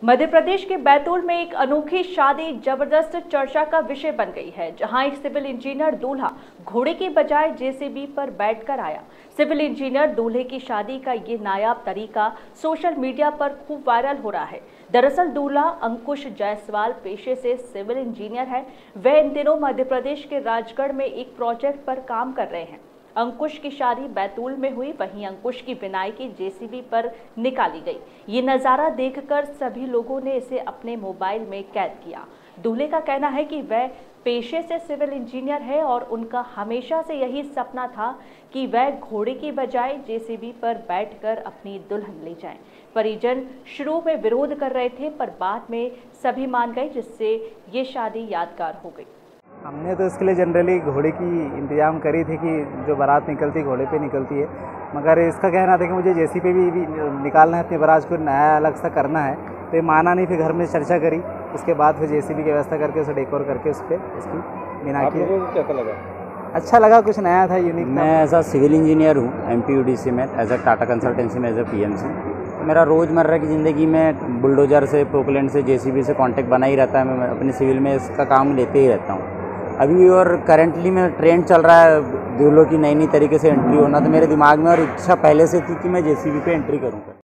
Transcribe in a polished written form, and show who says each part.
Speaker 1: मध्य प्रदेश के बैतूल में एक अनोखी शादी जबरदस्त चर्चा का विषय बन गई है, जहां एक सिविल इंजीनियर दूल्हा घोड़े की बजाय जेसीबी पर बैठकर आया। सिविल इंजीनियर दूल्हे की शादी का ये नायाब तरीका सोशल मीडिया पर खूब वायरल हो रहा है। दरअसल दूल्हा अंकुश जायसवाल पेशे से सिविल इंजीनियर है। वह इन दिनों मध्य प्रदेश के राजगढ़ में एक प्रोजेक्ट पर काम कर रहे हैं। अंकुश की शादी बैतूल में हुई, वहीं अंकुश की बिनाई की जेसीबी पर निकाली गई। ये नज़ारा देखकर सभी लोगों ने इसे अपने मोबाइल में कैद किया। दूल्हे का कहना है कि वह पेशे से सिविल इंजीनियर है और उनका हमेशा से यही सपना था कि वह घोड़े की बजाय जेसीबी पर बैठकर अपनी दुल्हन ले जाएं। परिजन शुरू में विरोध कर रहे थे, पर बाद में सभी मान गए, जिससे ये शादी यादगार हो गई।
Speaker 2: हमने तो इसके लिए जनरली घोड़े की इंतज़ाम करी थी कि जो बारात निकलती घोड़े पे निकलती है, मगर इसका कहना था कि मुझे जेसीबी भी निकालना है, अपनी बारात को नया अलग सा करना है। तो ये माना नहीं, फिर घर में चर्चा करी, उसके बाद फिर जेसीबी की व्यवस्था करके उसे डेकोर करके उस पर इसकी बिना की।
Speaker 3: लोगों को कैसा लगा?
Speaker 2: अच्छा लगा, कुछ नया था, यूनिक।
Speaker 4: मैं एज अ सिविल इंजीनियर हूँ MPUDC में, एज अ टाटा कंसल्टेंसी में, एज अ PMC। तो मेरा रोज़मर्रा की ज़िंदगी में बुलडोजर से, पोकलैंड से, जेसीबी से कांटेक्ट बना ही रहता है। मैं अपने सिविल में इसका काम लेते ही रहता हूँ अभी। और करेंटली में ट्रेंड चल रहा है दूल्हों की नई नई तरीके से एंट्री होना, तो मेरे दिमाग में और इच्छा पहले से थी कि मैं जेसीबी पे एंट्री करूँ।